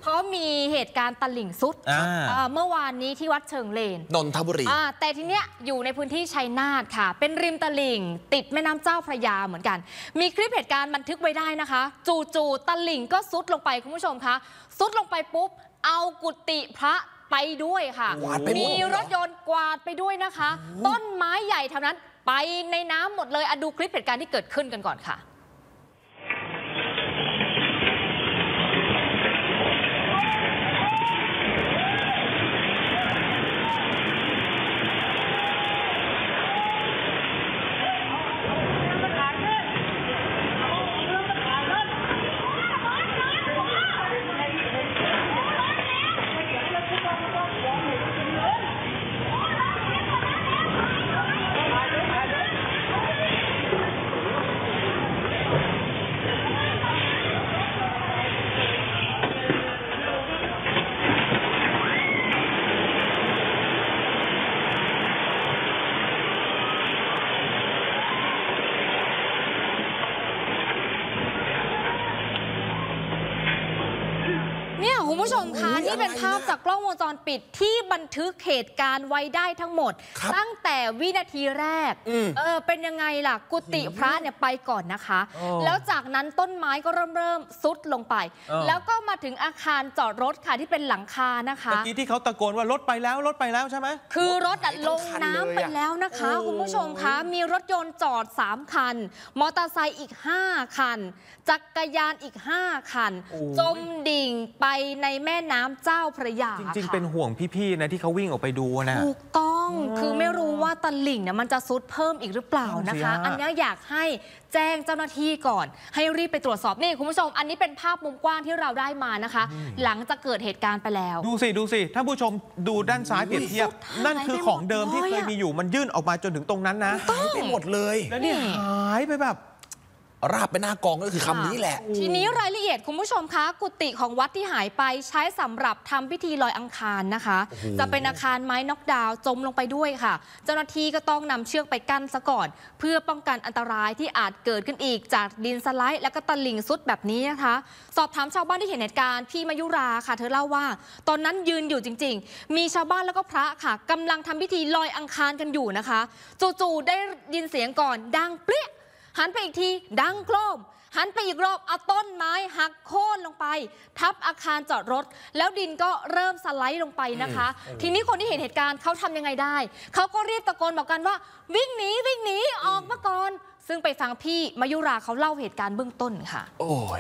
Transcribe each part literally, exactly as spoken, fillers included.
เพราะมีเหตุการณ์ตลิ่งซุดเมื่อวานนี้ที่วัดเชิงเลนนนทบุรีแต่ทีเนี้ยอยู่ในพื้นที่ชัยนาทค่ะเป็นริมตลิ่งติดแม่น้ำเจ้าพระยาเหมือนกันมีคลิปเหตุการณ์บันทึกไว้ได้นะคะจู่ๆตลิ่งก็ซุดลงไปคุณผู้ชมคะซุดลงไปปุ๊บเอากุฏิพระไปด้วยค่ะมีรถยนต์กวาดไปด้วยนะคะต้นไม้ใหญ่เท่านั้นไปในน้ำหมดเลยอะดูคลิปเหตุการณ์ที่เกิดขึ้นกันก่อนค่ะเนี่ยคุณผู้ชมคะนี่เป็นภาพจากกล้องวงจรปิดที่บันทึกเหตุการณ์ไว้ได้ทั้งหมดตั้งแต่วินาทีแรกเออเป็นยังไงล่ะกุฏิพระเนี่ยไปก่อนนะคะแล้วจากนั้นต้นไม้ก็เริ่มเริ่มซุดลงไปแล้วก็มาถึงอาคารจอดรถค่ะที่เป็นหลังคานะคะเมื่อกี้ที่เขาตะโกนว่ารถไปแล้วรถไปแล้วใช่ไหมคือรถลงน้ำไปแล้วนะคะคุณผู้ชมคะมีรถยนต์จอดสามคันมอเตอร์ไซค์อีกห้าคันจักรยานอีกห้าคันจมดิ่งไปในแม่น้ำเจ้าพระยาจริงๆเป็นห่วงพี่ๆนะที่เขาวิ่งออกไปดูนะถูกต้องคือไม่รู้ว่าตลิ่งเนี่ยมันจะซุดเพิ่มอีกหรือเปล่านะคะอันนี้อยากให้แจ้งเจ้าหน้าที่ก่อนให้รีบไปตรวจสอบนี่คุณผู้ชมอันนี้เป็นภาพมุมกว้างที่เราได้มานะคะหลังจากเกิดเหตุการณ์ไปแล้วดูสิดูสิท่านผู้ชมดูด้านซ้ายเปรียบเทียบนั่นคือของเดิมที่เคยมีอยู่มันยื่นออกมาจนถึงตรงนั้นนะหายไปหมดเลยแล้วนี่หายไปแบบราบไปหน้ากองก็คือคำนี้แหละทีนี้รายละเอียดคุณผู้ชมคะกุฏิของวัดที่หายไปใช้สำหรับทำพิธีลอยอังคารนะคะจะเป็นอาคารไม้น็อกดาวน์จมลงไปด้วยค่ะเจ้าหน้าที่ก็ต้องนำเชือกไปกั้นซะก่อนเพื่อป้องกันอันตรายที่อาจเกิดขึ้นอีกจากดินสไลด์และก็ตลิ่งซุดแบบนี้นะคะสอบถามชาวบ้านที่เห็นเหตุการณ์พี่มายุราค่ะเธอเล่าว่าตอนนั้นยืนอยู่จริงๆมีชาวบ้านแล้วก็พระค่ะกำลังทำพิธีลอยอังคารกันอยู่นะคะจู่ๆได้ยินเสียงก่อนดังเปรี้ยหันไปอีกทีดังโครมหันไปอีกรอบเอาต้นไม้หักโค่นลงไปทับอาคารจอดรถแล้วดินก็เริ่มสไลด์ลงไปนะคะทีนี้คนที่เห็นเหตุการณ์เขาทำยังไงได้เขาก็รีบตะโกนบอกกันว่าวิ่งหนีวิ่งหนีออกมาก่อนซึ่งไปฟังพี่มายุราเขาเล่าเหตุการณ์เบื้องต้นค่ะโอ้ย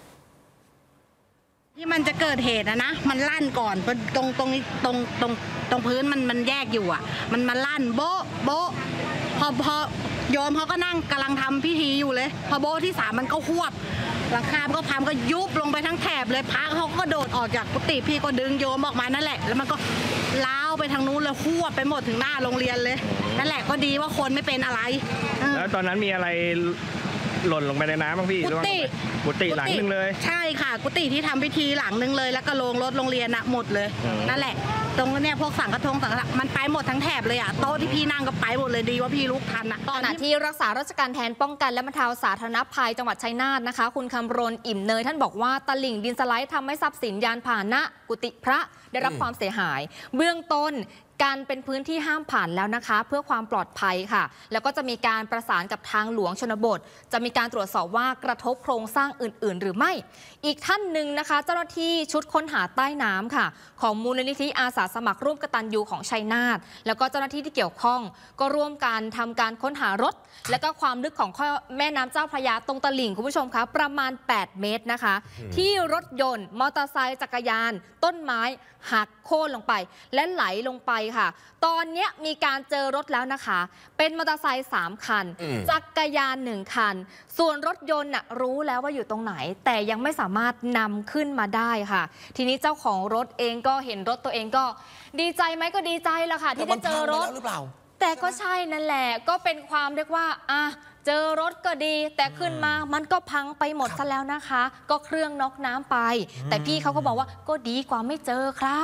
ที่มันจะเกิดเหตุนะนะมันลั่นก่อนตรงตรงนี้ตรงตรงตรงพื้นมันมันแยกอยู่อ่ะมันมาลั่นโบ๊ะโบ๊ะพอพอโยมเขาก็นั่งกำลังทำพิธีอยู่เลยพอโบ๊ะที่สามมันก็หวบหลังคาก็พังก็ยุบลงไปทั้งแถบเลยพระเขาก็โดดออกจากกุฏิพี่ก็ดึงโยมออกมานั่นแหละแล้วมันก็ล้าวไปทางนู้นเลยหวบไปหมดถึงหน้าโรงเรียนเลยนั่นแหละก็ดีว่าคนไม่เป็นอะไรแล้วตอนนั้นมีอะไรหล่นลงไปในน้ำบ้างพี่กุฏิกุฏิหลังนึงเลยใช่ค่ะกุฏิที่ทำพิธีหลังนึงเลยแล้วก็โรงรถโรงเรียนอะหมดเลยนั่นแหละตรงนี้พวกสังฆทงสังฆทานมันไปหมดทั้งแถบเลยอะโต๊ะที่พี่นั่งก็ไปหมดเลยดีว่าพี่ลุกทันนะตอนที่รักษาราชการแทนป้องกันและบรรเทาสาธารณภัยจังหวัดชัยนาทนะคะคุณคำรณอิ่มเนยท่านบอกว่าตลิ่งดินสไลด์ทำให้ทรัพย์สินยานพาหนะกุฏิพระได้รับความเสียหายเบื้องต้นการเป็นพื้นที่ห้ามผ่านแล้วนะคะเพื่อความปลอดภัยค่ะแล้วก็จะมีการประสานกับทางหลวงชนบทจะมีการตรวจสอบว่ากระทบโครงสร้างอื่นๆหรือไม่อีกท่านหนึ่งนะคะเจ้าหน้าที่ชุดค้นหาใต้น้ำค่ะของมูลนิธิอาสาสมัครร่วมกตัญญูของชัยนาทแล้วก็เจ้าหน้าที่ที่เกี่ยวข้องก็ร่วมกันทำการค้นหารถและก็ความลึกของแม่น้ำเจ้าพระยาตรงตลิ่งคุณผู้ชมคะประมาณแปดเมตรนะคะที่รถยนต์มอเตอร์ไซค์จักรยานต้นไม้หักโค่นลงไปและไหลลงไปค่ะตอนนี้มีการเจอรถแล้วนะคะเป็นมอเตอร์ไซค์สามคันจักรยานหนึ่งคันส่วนรถยนต์น่ะรู้แล้วว่าอยู่ตรงไหนแต่ยังไม่สามารถนำขึ้นมาได้ค่ะทีนี้เจ้าของรถเองก็เห็นรถตัวเองก็ดีใจไหมก็ดีใจละค่ะที่ได้เจอรถแต่ก็ใช่นั่นแหละก็เป็นความเรียกว่าอ่ะเจอรถก็ดีแต่ขึ้นมามันก็พังไปหมดซะแล้วนะคะก็เครื่องน็อกน้ำไปแต่พี่เขาก็บอกว่าก็ดีกว่าไม่เจอครับ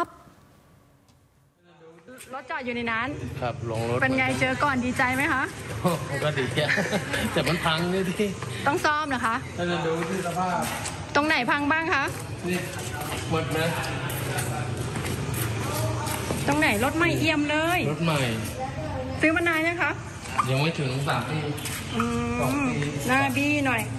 รถจอดอยู่ในนั้นครับลงรถเป็นไงเจอก่อนดีใจไหมคะก็ดีแต่มันพังนี่ที่ต้องซ่อมเหรอคะถ้าจะดูที่สภาพตรงไหนพังบ้างคะนี่หมดนะตรงไหนรถไม่เอี่ยมเลยรถใหม่ซื้อมานานยังคะยังไม่ถึงสามปีอืสองมปีหน้าบี้หน่อย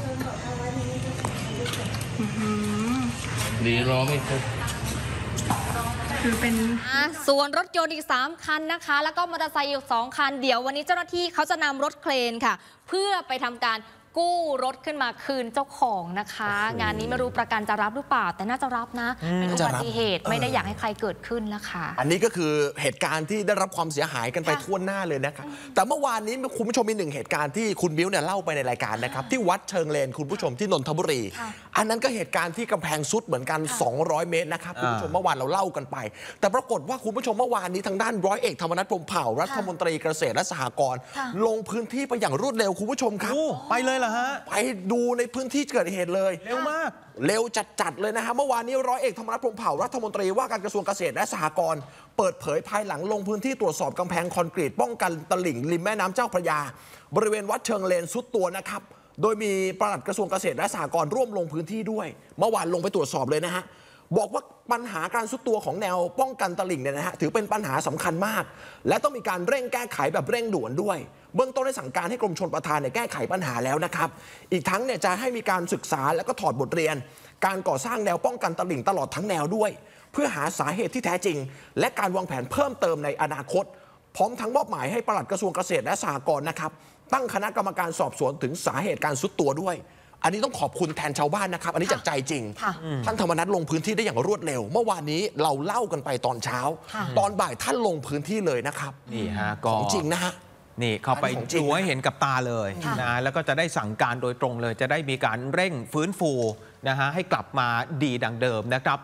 อื้อหือดีล้อไม่ครบคือเป็นอ่ะส่วนรถยนต์อีก สาม คันนะคะ แล้วก็มอเตอร์ไซค์อีก สอง คัน เดี๋ยววันนี้เจ้าหน้าที่เขาจะนำรถเครนค่ะ เพื่อไปทำการกู้รถขึ้นมาคืนเจ้าของนะคะ งานนี้ไม่รู้ประกันจะรับหรือเปล่า แต่น่าจะรับนะเป็นอุบัติเหตุไม่ได้อยากให้ใครเกิดขึ้นนะคะอันนี้ก็คือเหตุการณ์ที่ได้รับความเสียหายกันไปค่ะทั่วหน้าเลยนะครับแต่เมื่อวานนี้คุณผู้ชมมีหนึ่งเหตุการณ์ที่คุณมิ้วเนี่ยเล่าไปในรายการนะครับที่วัดเชิงเลนคุณผู้ชมที่นนทบุรีค่ะอันนั้นก็เหตุการณ์ที่กำแพงซุดเหมือนกันค่ะสองร้อย เมตรนะครับคุณผู้ชมเมื่อวานเราเล่ากันไป แต่ปรากฏว่าคุณผู้ชมเมื่อวานนี้ทางด้านร้อยเอกธรรมนัฐพรหมเผ่ารัฐมนตรีเกษตรและสหกรณ์ค่ะลงพื้นที่ไปอย่างรวดเร็วคุณผู้ชมครับโอ้ไปเลยเหรอฮะไปดูในพื้นที่เกิดเหตุเลยเร็วมากเร็วจัดๆเลยนะฮะเมื่อวานนี้ร้อยเอกธรรมนัฐพรหมเผ่ารัฐมนตรีว่าการกระทรวงเกษตรและสหกรณ์เปิดเผยภายหลังลงพื้นที่ตรวจสอบกำแพงคอนกรีตป้องกันตลิ่งริมแม่น้ำเจ้าพระยา บริเวณวัดเชิงเลนซุดตัวนะครับโดยมีปลัดกระทรวงเกษตรและสหกรณ์ร่วมลงพื้นที่ด้วย เมื่อวานลงไปตรวจสอบเลยนะฮะบอกว่าปัญหาการซุดตัวของแนวป้องกันตลิ่งเนี่ยนะฮะถือเป็นปัญหาสำคัญมาก และต้องมีการเร่งแก้ไขแบบเร่งด่วนด้วย เบื้องต้นได้สั่งการให้กรมชลประทานเนี่ยแก้ไขปัญหาแล้วนะครับอีกทั้งเนี่ยจะให้มีการศึกษาแล้วก็ถอดบทเรียน การก่อสร้างแนวป้องกันตลิ่งตลอดทั้งแนวด้วย เพื่อหาสาเหตุที่แท้จริง และการวางแผนเพิ่มเติมในอนาคต พร้อมทั้งมอบหมายให้ปลัดกระทรวงเกษตรและสหกรณ์นะครับตั้งคณะกรรมการสอบสวนถึงสาเหตุการซุดตัวด้วย อันนี้ต้องขอบคุณแทนชาวบ้านนะครับ อันนี้จากใจจริงค่ะท่านธรรมนัฐลงพื้นที่ได้อย่างรวดเร็ว เมื่อวานนี้เราเล่ากันไปตอนเช้าค่ะตอนบ่ายท่านลงพื้นที่เลยนะครับนี่ฮะขก็องจริงนะฮะนี่เข้าไปอันนี้ของจริงดูให้เห็นกับตาเลยค่ะนะแล้วก็จะได้สั่งการโดยตรงเลย จะได้มีการเร่งฟื้นฟูนะฮะให้กลับมาดีดังเดิมนะครับ